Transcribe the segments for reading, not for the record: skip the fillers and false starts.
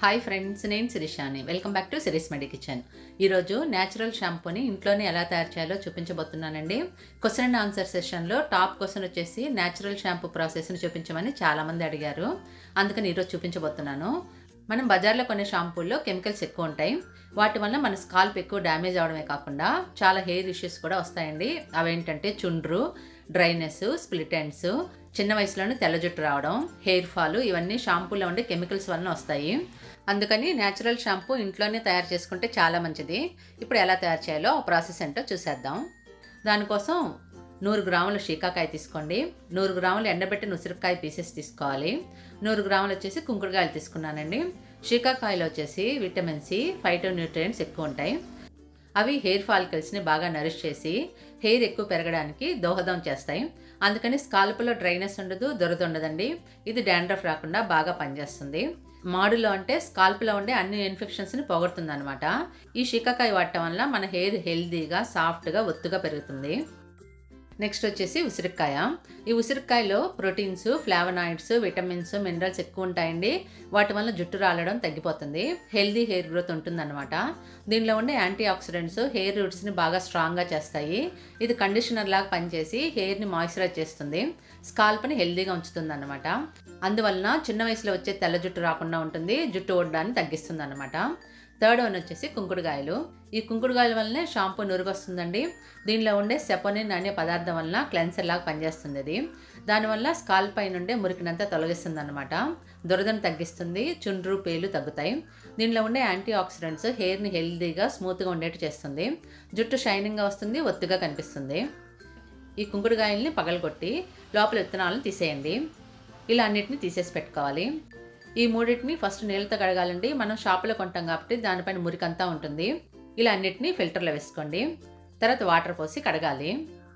Hi friends, నేను శిరీషాని. Welcome back to Siris medi kitchen. ఈరోజు న్యాచురల్ షాంపూని ఇంట్లోనే ఎలా తయారు చేయాలో చూపించబోతున్నానండి. క్వశ్చన్ అండ్ ఆన్సర్ సెషన్లో టాప్ క్వశ్చన్ వచ్చేసి న్యాచురల్ షాంపూ ప్రాసెస్ని చూపించమని చాలామంది అడిగారు. అందుకని ఈరోజు చూపించబోతున్నాను. మనం బజార్లో కొనే షాంపూల్లో కెమికల్స్ ఎక్కువ ఉంటాయి. వాటి వల్ల మన స్కాల్ప్ ఎక్కువ డ్యామేజ్ అవడమే కాకుండా చాలా హెయిర్ ఇష్యూస్ కూడా వస్తాయండి. అవేంటంటే చుండ్రు, డ్రైనెస్, స్ప్లిట్ ఎండ్స్, చిన్న వయసులోనే తెల్ల జుట్టు రావడం, హెయిర్ ఫాల్, ఇవన్నీ షాంపూలో ఉండే కెమికల్స్ వలన వస్తాయి. అందుకని న్యాచురల్ షాంపూ ఇంట్లోనే తయారు చేసుకుంటే చాలా మంచిది. ఇప్పుడు ఎలా తయారు చేయాలో ఆ ప్రాసెస్ ఏంటో చూసేద్దాం. దానికోసం 100 గ్రాముల షికాకాయ తీసుకోండి. 100 గ్రాములు ఎండబెట్టిన ఉసిరికాయ పీసెస్ తీసుకోవాలి. 100 గ్రాములు వచ్చేసి కుంకుడుకాయలు తీసుకున్నానండి. షికాకాయలో వచ్చేసి విటమిన్ సి, ఫైటో న్యూట్రియంట్స్ ఎక్కువ ఉంటాయి. అవి హెయిర్ ఫాలికల్స్ని బాగా నరిష్ చేసి హెయిర్ ఎక్కువ పెరగడానికి దోహదం చేస్తాయి. అందుకని స్కాల్ప్లో డ్రైనెస్ ఉండదు, దురద ఉండదండి. ఇది డాండ్రఫ్ రాకుండా బాగా పనిచేస్తుంది. మాడులో అంటే స్కాల్ప్లో ఉండే అన్ని ఇన్ఫెక్షన్స్ని పోగొడుతుంది అనమాట. ఈ షికాకాయ వాడటం వల్ల మన హెయిర్ హెల్దీగా, సాఫ్ట్గా, ఒత్తుగా పెరుగుతుంది. నెక్స్ట్ వచ్చేసి ఉసిరికాయ. ఈ ఉసిరికాయలో ప్రోటీన్స్, ఫ్లావనాయిడ్స్, విటమిన్స్, మినరల్స్ ఎక్కువ ఉంటాయండి. వాటి వల్ల జుట్టు రాలడం తగ్గిపోతుంది. హెల్దీ హెయిర్ గ్రోత్ ఉంటుందన్నమాట. దీనిలో ఉండే యాంటీ ఆక్సిడెంట్స్ హెయిర్ రూట్స్ని బాగా స్ట్రాంగ్గా చేస్తాయి. ఇది కండిషనర్ లాగా పనిచేసి హెయిర్ని మాయిశ్చరైజ్ చేస్తుంది, స్కాల్ప్ని హెల్దీగా ఉంచుతుంది అన్నమాట. అందువలన చిన్న వయసులో వచ్చే తెల్ల జుట్టు రాకుండా ఉంటుంది, జుట్టు ఓడడాన్ని తగ్గిస్తుంది అన్నమాట. థర్డ్ వన్ వచ్చేసి కుంకుడుకాయలు. ఈ కుంకుడుకాయల వల్లనే షాంపూ నురుగు వస్తుందండి. దీనిలో ఉండే సెపోనిన్ అనే పదార్థం వలన క్లెన్సర్ లాగా పనిచేస్తుంది. అది దానివల్ల స్కాల్ప్ పై నుండే మురికినంతా తొలగిస్తుంది అనమాట. దురదను తగ్గిస్తుంది, చుండ్రు, పేలు తగ్గుతాయి. దీనిలో ఉండే యాంటీ ఆక్సిడెంట్స్ హెయిర్ని హెల్దీగా, స్మూత్గా ఉండేట్టు చేస్తుంది. జుట్టు షైనింగ్గా వస్తుంది, ఒత్తుగా కనిపిస్తుంది. ఈ కుంకుడుకాయల్ని పగలగొట్టి లోపల విత్తనాలను తీసేయండి. ఇలా అన్నిటిని తీసేసి పెట్టుకోవాలి. ఈ మూడింటిని ఫస్ట్ నీళ్ళతో కడగాలండి. మనం షాపులో కొంటాం కాబట్టి దానిపైన మురికంతా ఉంటుంది. ఇలా అన్నిటిని ఫిల్టర్లో వేసుకోండి. తర్వాత వాటర్ పోసి కడగాలి.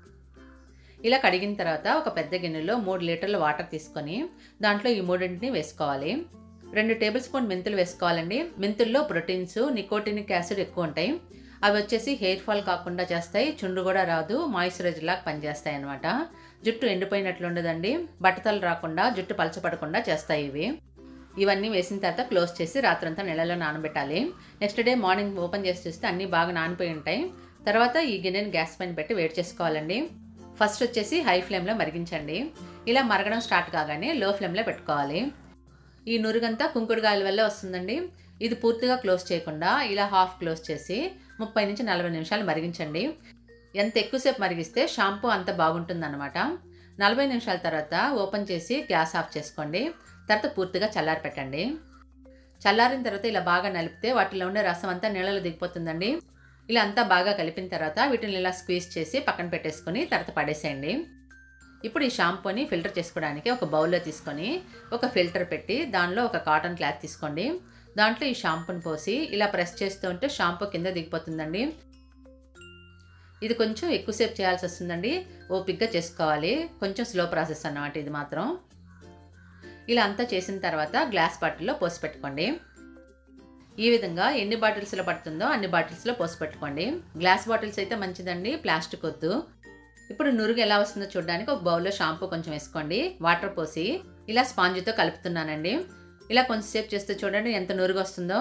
ఇలా కడిగిన తర్వాత ఒక పెద్ద గిన్నెలో 3 లీటర్ల వాటర్ తీసుకొని దాంట్లో ఈ మూడింటిని వేసుకోవాలి. 2 టేబుల్ స్పూన్ మెంతులు వేసుకోవాలండి. మెంతుల్లో ప్రోటీన్స్, నికోటినిక్ యాసిడ్ ఎక్కువ ఉంటాయి. అవి వచ్చేసి హెయిర్ ఫాల్ కాకుండా చేస్తాయి, చుండ్రు కూడా రాదు, మాయిశ్చరైజర్ లాగా పనిచేస్తాయి అనమాట. జుట్టు ఎండిపోయినట్లు ఉండదండి, బట్టతలు రాకుండా, జుట్టు పలచపడకుండా చేస్తాయి ఇవి. ఇవన్నీ వేసిన తర్వాత క్లోజ్ చేసి రాత్రంతా నీళ్ళలో నానబెట్టాలి. నెక్స్ట్ డే మార్నింగ్ ఓపెన్ చేసి చూస్తే అన్నీ బాగా నానిపోయి ఉంటాయి. తర్వాత ఈ గిన్నెని గ్యాస్ పైన పెట్టి వేడి చేసుకోవాలండి. ఫస్ట్ వచ్చేసి హై ఫ్లేమ్లో మరిగించండి. ఇలా మరగడం స్టార్ట్ కాగానే లో ఫ్లేమ్లో పెట్టుకోవాలి. ఈ నురుగంతా కుంకుడుకాయల వల్ల వస్తుందండి. ఇది పూర్తిగా క్లోజ్ చేయకుండా ఇలా హాఫ్ క్లోజ్ చేసి 30 నుంచి 40 నిమిషాలు మరిగించండి. ఎంత ఎక్కువసేపు మరిగిస్తే షాంపూ అంత బాగుంటుందన్నమాట. 40 నిమిషాల తర్వాత ఓపెన్ చేసి గ్యాస్ ఆఫ్ చేసుకోండి. తర్వాత పూర్తిగా చల్లారి పెట్టండి. చల్లారిన తర్వాత ఇలా బాగా నలిపితే వాటిలో ఉండే రసం అంతా నీళ్ళలో దిగిపోతుందండి. ఇలా అంతా బాగా కలిపిన తర్వాత వీటిని ఇలా స్క్వీజ్ చేసి పక్కన పెట్టేసుకొని తర్వాత పడేసేయండి. ఇప్పుడు ఈ షాంపూని ఫిల్టర్ చేసుకోవడానికి ఒక బౌల్లో తీసుకొని ఒక ఫిల్టర్ పెట్టి దానిలో ఒక కాటన్ క్లాత్ తీసుకోండి. దాంట్లో ఈ షాంపూని పోసి ఇలా ప్రెస్ చేస్తూ ఉంటే షాంపూ కింద దిగిపోతుందండి. ఇది కొంచెం ఎక్కువసేపు చేయాల్సి వస్తుందండి. ఓపిక్గా చేసుకోవాలి. కొంచెం స్లో ప్రాసెస్ అన్నమాట ఇది మాత్రం. ఇలా అంతా చేసిన తర్వాత గ్లాస్ బాటిల్లో పోసి పెట్టుకోండి. ఈ విధంగా ఎన్ని బాటిల్స్లో పడుతుందో అన్ని బాటిల్స్లో పోసి పెట్టుకోండి. గ్లాస్ బాటిల్స్ అయితే మంచిదండి, ప్లాస్టిక్ వద్దు. ఇప్పుడు నురుగు ఎలా వస్తుందో చూడడానికి ఒక బౌల్లో షాంపూ కొంచెం వేసుకోండి. వాటర్ పోసి ఇలా స్పాంజితో కలుపుతున్నానండి. ఇలా కొంచెంసేపు చేస్తే చూడండి ఎంత నురుగు వస్తుందో.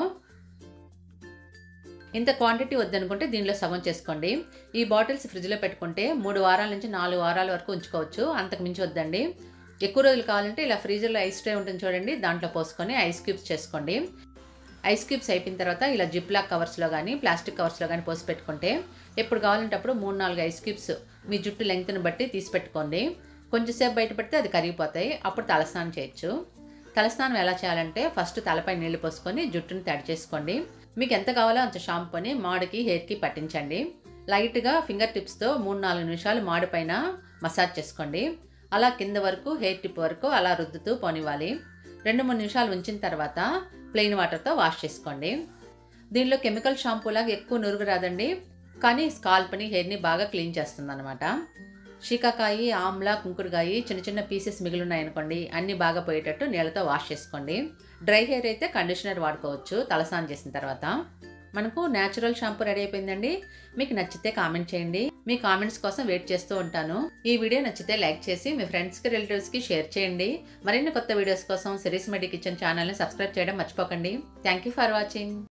ఇంత క్వాంటిటీ వద్దనుకుంటే దీనిలో సగం చేసుకోండి. ఈ బాటిల్స్ ఫ్రిడ్జ్లో పెట్టుకుంటే 3 వారాల నుంచి 4 వారాల వరకు ఉంచుకోవచ్చు, అంతకు మించి వద్దండి. ఎక్కువ రోజులు కావాలంటే ఇలా ఫ్రీజర్లో ఐస్ ట్రే ఉంటుంది చూడండి, దాంట్లో పోసుకొని ఐస్ క్యూబ్స్ చేసుకోండి. ఐస్ క్యూబ్స్ అయిపోయిన తర్వాత ఇలా జిప్ లాక్ కవర్స్లో కానీ ప్లాస్టిక్ కవర్స్లో కానీ పోసి పెట్టుకుంటే ఎప్పుడు కావాలంటే అప్పుడు 3-4 ఐస్ క్యూబ్స్ మీ జుట్టు లెంగ్త్ని బట్టి తీసి పెట్టుకోండి. కొంచెంసేపు బయట పెడితే అది కరిగిపోతాయి. అప్పుడు తలస్నానం చేయొచ్చు. తలస్నానం ఎలా చేయాలంటే ఫస్ట్ తలపై నీళ్లు పోసుకొని జుట్టుని తడి చేసుకోండి. మీకు ఎంత కావాలో అంత షాంపూని మాడుకి, హెయిర్కి పట్టించండి. లైట్గా ఫింగర్ టిప్స్తో 3-4 నిమిషాలు మాడు పైన మసాజ్ చేసుకోండి. అలా కింద వరకు, హెయిర్ టిప్ వరకు అలా రుద్దుతూ పోనివ్వాలి. 2-3 నిమిషాలు ఉంచిన తర్వాత ప్లెయిన్ వాటర్తో వాష్ చేసుకోండి. దీనిలో కెమికల్ షాంపూ లాగా ఎక్కువ నురుగు రాదండి, కానీ స్కాల్ప్ని, హెయిర్ని బాగా క్లీన్ చేస్తుంది అనమాట. షికాకాయి, ఆమ్లా, కుంకుడుకాయి చిన్న చిన్న పీసెస్ మిగిలిన్నాయనుకోండి, అన్నీ బాగా పోయేటట్టు నీళ్ళతో వాష్ చేసుకోండి. డ్రై హెయిర్ అయితే కండిషనర్ వాడుకోవచ్చు తలస్నానం చేసిన తర్వాత. మనకు న్యాచురల్ షాంపూ రెడీ అయిపోయిందండి. మీకు నచ్చితే కామెంట్ చేయండి. మీ కామెంట్స్ కోసం వెయిట్ చేస్తూ ఉంటాను. ఈ వీడియో నచ్చితే లైక్ చేసి మీ ఫ్రెండ్స్కి రిలేటివ్స్కి షేర్ చేయండి. మరిన్ని కొత్త వీడియోస్ కోసం సిరీస్ మెడి కిచెన్ ఛానల్ని సబ్స్క్రైబ్ చేయడం మర్చిపోకండి. Thank you for watching.